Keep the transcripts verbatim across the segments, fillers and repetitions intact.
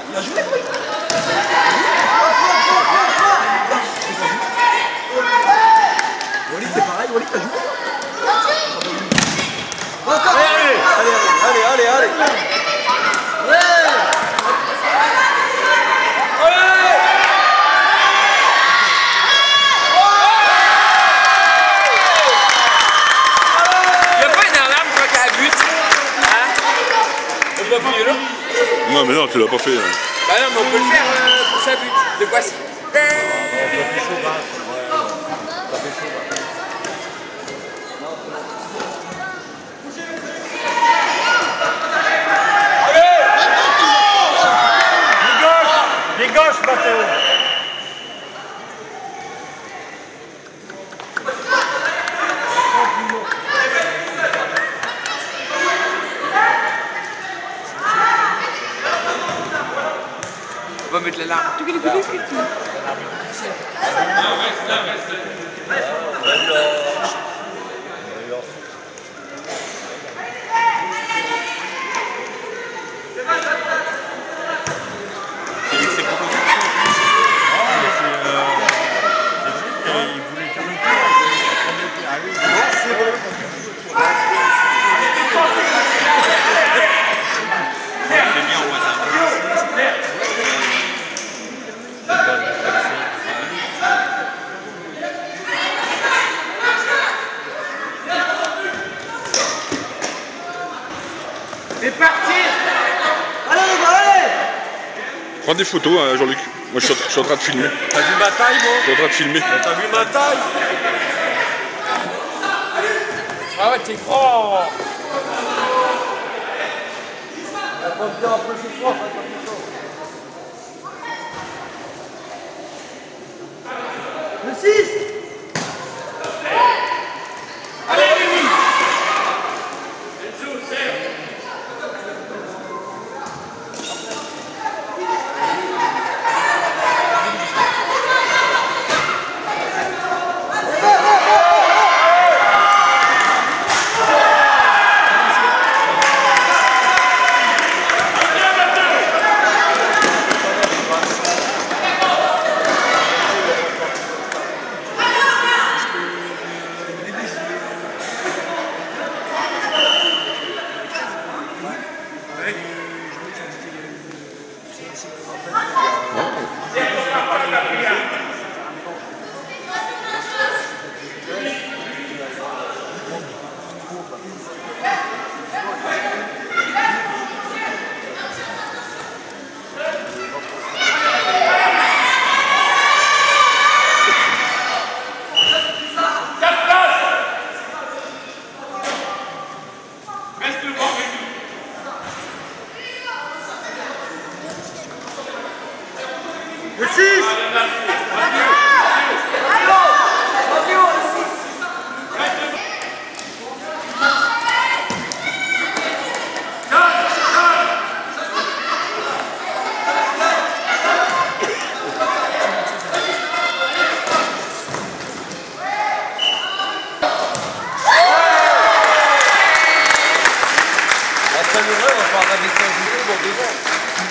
Bien joué, oui. Walid, c'est pareil, Walid, t'as joué. Encore. Allez, allez, allez, allez, allez. Non mais non, tu l'as pas fait. Hein. Bah non, mais on peut le faire euh, pour sa but. De quoi si Des gauches, Mathéo. On va mettre l'alarme. C'est parti. Allez les gars, allez. Prends des photos, hein, Jean-Luc. Moi je suis, en, je suis en train de filmer. T'as vu ma taille, moi? Je suis en train de filmer. T'as vu ma taille? Ah ouais, t'es grand. Un peu ce soir, le six. Le six. Après le vrai, on va faire un message vidéo dans deux ans.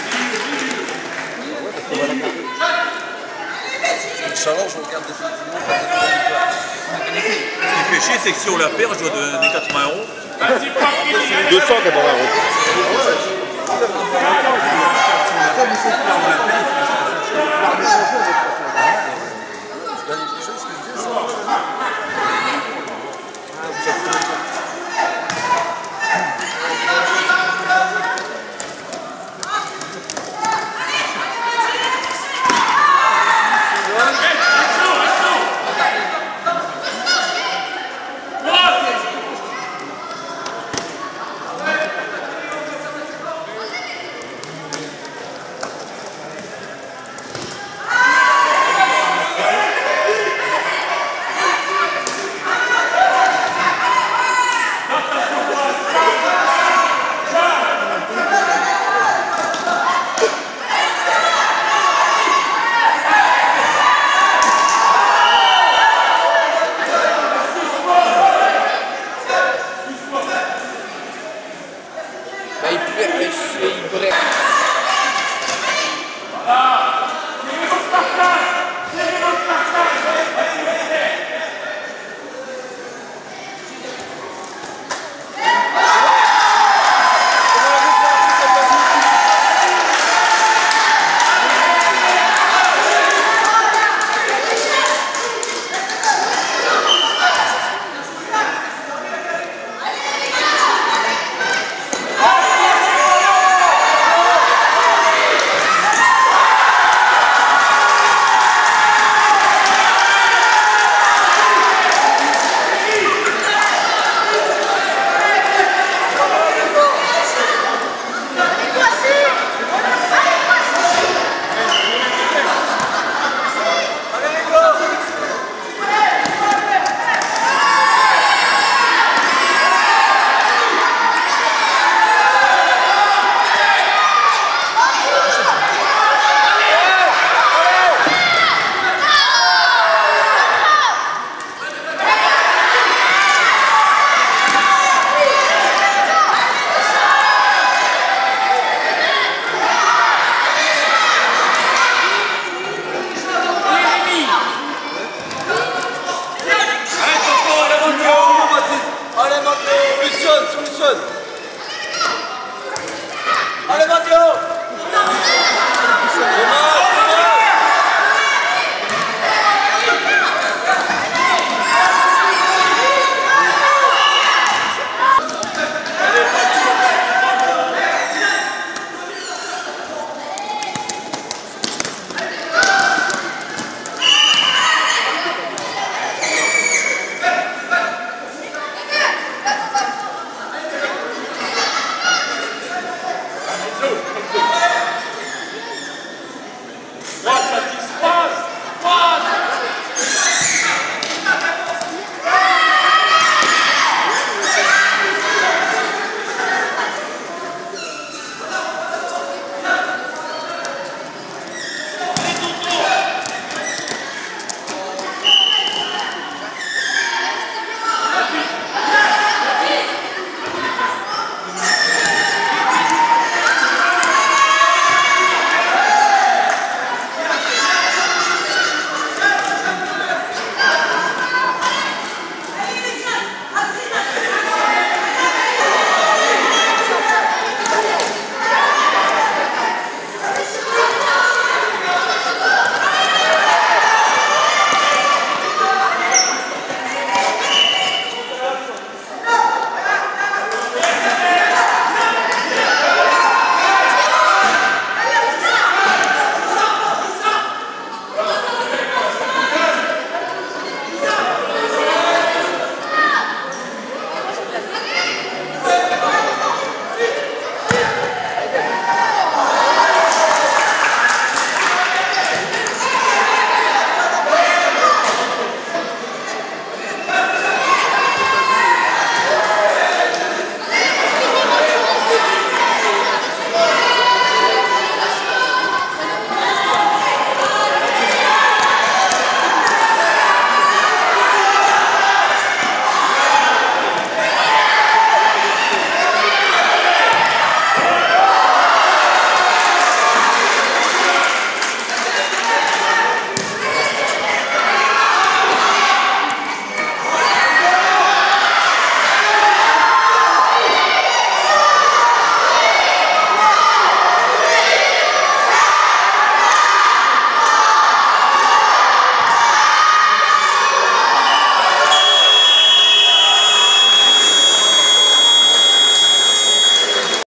Le challenge, on regarde définitivement pas cette victoire. Ce qui fait chier, c'est que si on la perd, je dois donner quatre-vingts euros. deux cent quatre-vingts euros.